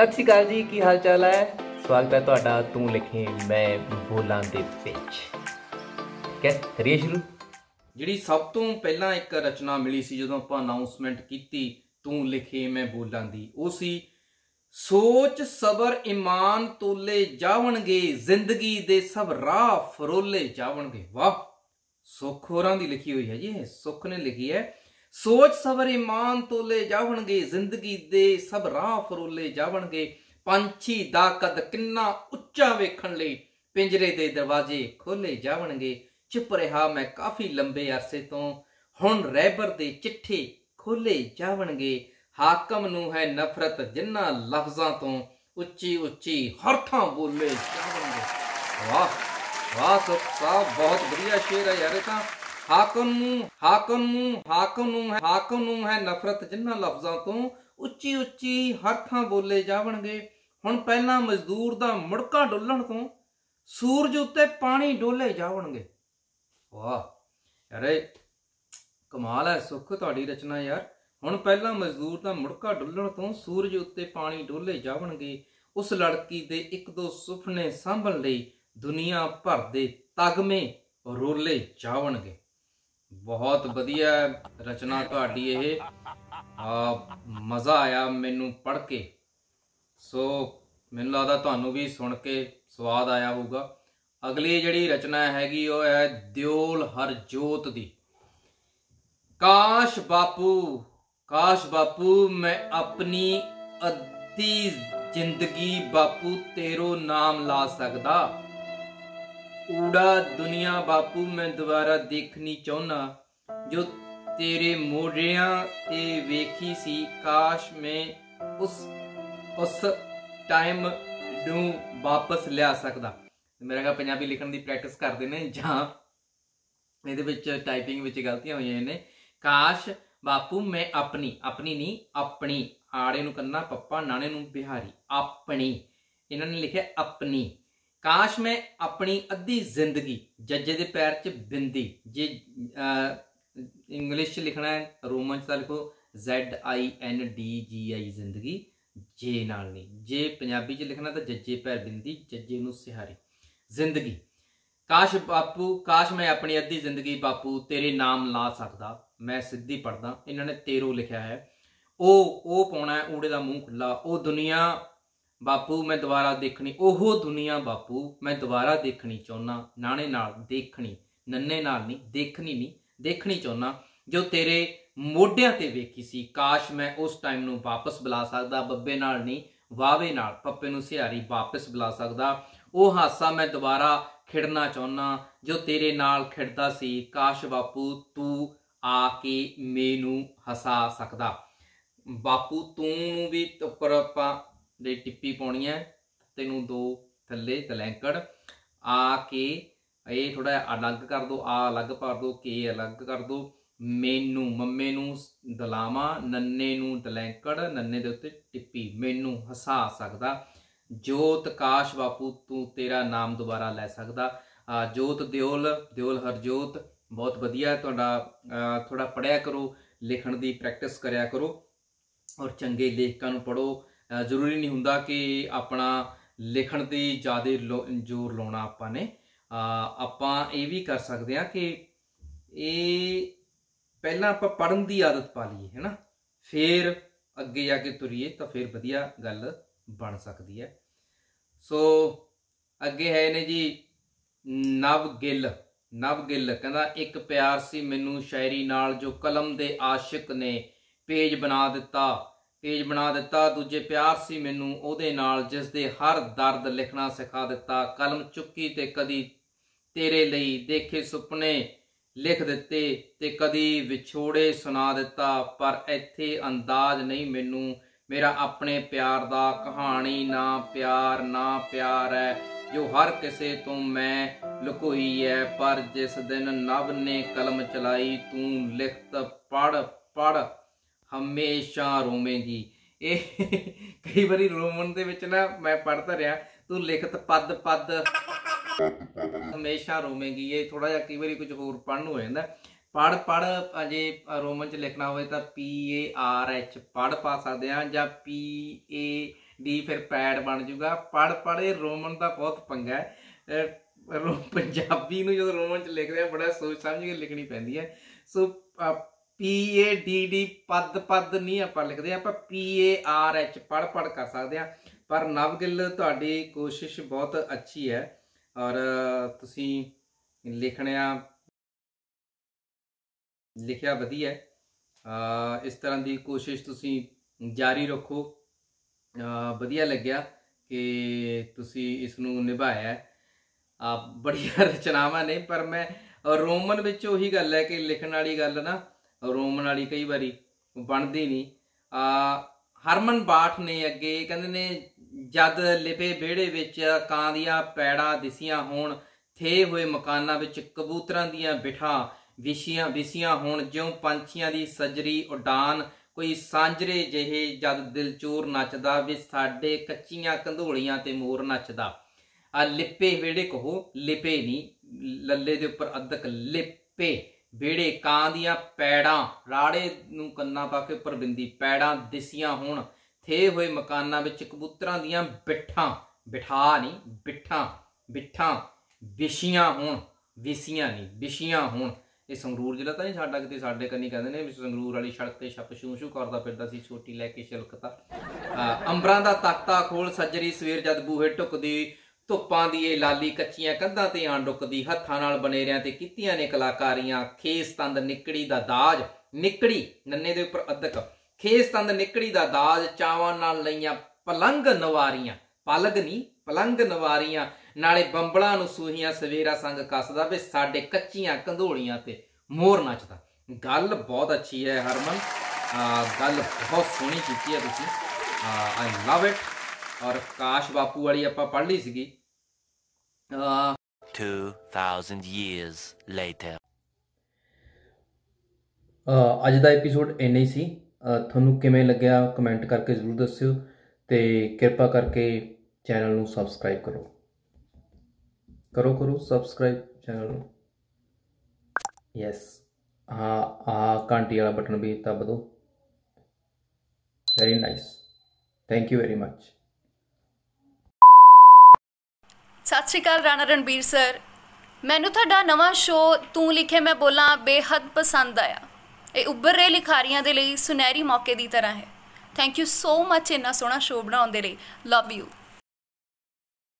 सत श्री अकाल जी, की हाल चाल है। स्वागत है तुहाडा तू लिखे मैं बोलां दे विच। ठीक है, करिए शुरू। ਜਿਹੜੀ ਸਭ ਤੋਂ ਪਹਿਲਾਂ ਇੱਕ ਰਚਨਾ ਮਿਲੀ ਸੀ ਜਦੋਂ ਆਪਾਂ ਅਨਾਉਂਸਮੈਂਟ ਕੀਤੀ ਤੂੰ ਲਿਖੇ ਮੈਂ ਬੋਲਾਂ ਦੀ, ਉਹ ਸੀ ਸੋਚ ਸਬਰ ਈਮਾਨ ਤੋਲੇ ਜਾਵਣਗੇ, ਜ਼ਿੰਦਗੀ ਦੇ ਸਭ ਰਾਹ ਫਰੋਲੇ ਜਾਵਣਗੇ। ਵਾਹ, ਸੁੱਖ ਹੋਰਾਂ ਦੀ ਲਿਖੀ ਹੋਈ ਹੈ ਜੀ, ਇਹ ਸੁੱਖ ਨੇ ਲਿਖੀ ਹੈ। ਸੋਚ ਸਬਰ ਈਮਾਨ ਤੋਲੇ ਜਾਵਣਗੇ, ਜ਼ਿੰਦਗੀ ਦੇ ਸਭ ਰਾਹ ਫਰੋਲੇ ਜਾਵਣਗੇ। ਪੰਛੀ ਦਾ ਕਦ ਕਿੰਨਾ ਉੱਚਾ ਵੇਖਣ ਲਈ ਪਿੰਜਰੇ ਦੇ ਦਰਵਾਜ਼ੇ ਖੋਲੇ ਜਾਵਣਗੇ। चुप रहा मैं काफ़ी लंबे अरसे तो, हुण रहबर दे चिट्ठे खोले जावणगे। हाकम नूं है नफरत जिन्हां लफ्ज़ां तो, उच्ची उच्ची हर थां बोले जावणगे। वाह वाह सुख साहब, बहुत बढ़िया शेर है यार। तां हाकम नूं है नफरत जिन्हां लफ्ज़ां तो, उच्ची उच्ची हर थां बोले जावणगे। हुण पहलां मजदूर दा मुड़का डोलण तो, सूरज उत्ते पानी डोले जावणगे। वाह यार, कमाल है सुख तुहाडी रचना यार। हुण पहला मजदूर दा मुड़का डुल्लण तो, सूरज उत्ते पानी डोले जावणगे। उस लड़की दे एक दो सुपने सांभण लई दुनिया भर दे तगमे रोले जावणगे। बहुत वधिया रचना तुहाडी ये, मज़ा आया मैनू पढ़ के। सो मैनू लगदा तुहानू भी सुन के स्वाद आया होगा। अगली जिहड़ी रचना हैगी वो है दिओल हरजोत दी। काश बापू मैं अपनी अद्धी जिंदगी बापू तेरो नाम ला सकदा। ऊड़ा दुनिया बापू मैं दोबारा देखनी चाहुंदा, जो तेरे मोढ़ियां ते वेखी सी। काश मैं उस टाइम नूं वापस लिया सकदा। मेरा कहा पंजाबी लिखण दी प्रैक्टिस करते हैं जां इहदे विच टाइपिंग विच गलतियां होईयां ने। काश बापू मैं अपनी नहीं अपनी, आड़े नूं कन्ना पप्पा नाने नूं बिहारी, अपनी इन्होंने लिखिया अपनी। काश मैं अपनी अद्धी जिंदगी, जज्जे दे पैर च बिंदी। जे इंग्लिश च लिखना है रोमन च लिखो ZINDGI जिंदगी, जे नाल नहीं। जे पंजाबी च लिखना तो जज्जे पैर बिंदी, जज्जे नूं सिहारी जिंदगी। काश मैं अपनी अद्धी जिंदगी बापू तेरे नाम ला सकदा। मैं सिद्धी पढ़दा, इन्होंने तेरो लिखा है। ओ पाउणा है ऊड़े दा मूँह खुला। ओ दुनिया बापू मैं दोबारा देखनी, ओहो दुनिया बापू मैं दोबारा देखनी चाहुंदा। नाने नाल देखनी, नन्ने नाल नहीं, देखनी नहीं, देखनी चाहुंदा। जो तेरे मोढियां ते वेखी सी। काश मैं उस टाइम नूं वापस बुला सकदा। बब्बे नाल नहीं, वावे नाल, पप्पे नूं सिहारी वापस बुला सकदा। वो हासा मैं दोबारा खिड़ना चाहुंदा, जो तेरे नाल खिड़दा सी। काश बापू तू आके मैनू हसा सकदा। बापू तू भी उपर आपां दे टिप्पी पाउणी है, तेनू दो थल्ले दलैंकड़। आके ये थोड़ा अलग कर दो, आ अलग कर दो, के अलग कर दो। मैनू मम्मे नू दलावा, नन्ने नू दलैंकड़, नन्ने दे उत्ते टिप्पी, मैनू हसा सकदा। जोत काश बापू तू तेरा नाम दोबारा लै सकदा। जोत दिओल हरजोत, बहुत वधिया तुहाडा। थोड़ा पढ़िया करो, लिखण दी प्रैक्टिस करिया करो और चंगे लेखकां नूं पढ़ो। जरूरी नहीं हुंदा कि अपना लिखण दी ज़्यादा जोर लाउणा आपां ने। आपां ये भी कर सकते हैं कि पहलां आपां पढ़न दी आदत पा लईए, है ना, फिर अगे जाके तुरीए तो फिर वधिया गल बन सकती है। सो अगे है ने जी नव गिल कहंदा एक प्यार सी मैनू शायरी नाल, जो कलम दे आशिक ने पेज बना दिता। दूजे प्यार सी मैनू ओहदे नाल, जिस दे हर दर्द लिखना सिखा दिता। कलम चुकी ते कदी तेरे लई देखे सुपने लिख दिते, ते कदी विछोड़े सुना दिता। पर इत्थे अंदाज नहीं मैनू मेरा अपने प्यार दा, कहानी ना प्यार है जो हर किसे तो मैं लुकोई है। पर जिस दिन नव ने कलम चलाई, तू लिखत पढ़ हमेशा रोवेगी। ये कई बारी रोमन दे विच ना मैं पढ़ता रहा, तू लिखत पद हमेशा रोवेगी। ये थोड़ा जिहा कई बारी कुछ होर पढ़न हो जांदा। पढ़ अजे रोमन च लिखना हो तो PARH पढ़ पा सकते हैं, या डी फिर पैड बन जूगा। पढ़ पढ़े रोमन का बहुत पंगा है। पंजाबी नूं जदों रोमन च लिखदे बड़ा सोच समझ के लिखनी पैंदी है। सो PADD पद पद नहीं आपां लिखदे, आपां PARH पढ़ पढ़ कर सकते हैं। पर नव गिल तुहाडी कोशिश बहुत अच्छी है और तुसीं लिखिया वधिया है। इस तरह की कोशिश तुसीं जारी रखो। वधिया लग्या कि तुसीं इसनूं निभाया है। बड़िया रचनावां ने, पर मैं रोमन विच उही गल है कि लिखण वाली गल ना रोमन वाली कई बारी बनदी नहीं। हरमन बाठ ने अगे कहंदे ने जद लिपे बेड़े विच ਕਾਂ ਦੀਆਂ ਪੈੜਾਂ दिसियां होण, थे होए मकानां विच कबूतरां दियां बिठा विसियां होण, ज्यों पंछियां दी सजरी उडान, कोई सांजरे ਜਿਹੇ जद दिल चोर नचदा, वे साडे कच्चियां कंधोलियां ते मोर नचदा। लिपे बेड़े कहो, लिपे नहीं, लल्ले दे उपर अदक, लिपे बेड़े ਕਾਂ ਦੀਆਂ ਪੈੜਾਂ, राड़े नूं कन्ना पा के उपर बिंदी, पैड़ां दिसियां होण, थे होए मकानां विच कबूतरां दियां बिठां, बिठा नहीं बिठां, बिठां विछियां होण, विसियां नहीं विछियां होण। ये संगरूर जिला तो नहीं साडा, किते साडे कन्नी कहंदे ने संगरूर वाली सड़क ते छप छू छू करदा फिरदा सी छोटी लैके छिलकता। अंबरां दा तख्ता खोल सजरी सवेर जद बूहे टुकदी, धुप्पां दी ये लाली कच्चियां कंधां ते आण डुकदी, हत्थां नाल बनेरियां ते कीतियां ने कलाकारियां, खेस तंद निकड़ी दा दाज, निकड़ी नन्ने दे उपर अदक, खेस तंद निकड़ी दा दाज, चावां नाल लईयां पलंग नवारियां, पलग नहीं पलंग नवारियां, नाले बंबलां नूं सूहियां सवेरा संग कसदा, वे साडे कच्चियां कंधोलियां ते मोर नचदा। गल बहुत अच्छी है हरमन, गल बहुत सोहनी कीती है तुसीं, आई लव इट। और काश बापू वाली आपां पढ़ ली सीगी। 2000 years later अज दा एपीसोड इन्ना ही सी। तुहानूं किवें लग्गिया कमेंट करके जरूर दस्सिओ ते किरपा करके चैनल नूं सबसक्राइब करो सबसक्राइब चैनल नूं। यस हाँ घंटी वाला बटन भी दब दो। Very nice, thank you very much. सत श्री अकाल राणा रणबीर सर, मैनू तुहाडा नवां शो तू लिखे मैं बोलां बेहद पसंद आया। ये उभर रहे लिखारियां दे लई सुनहरी मौके की तरह है। थैंक यू सो मच इन्ना सोहना शो बनाउण दे लई। Love you.